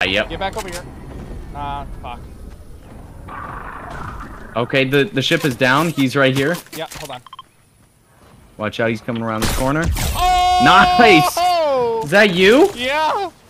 Yep. Get back over here. Fuck. Okay, the ship is down. He's right here. Yeah, hold on. Watch out, he's coming around this corner. Oh! Nice! Is that you? Yeah!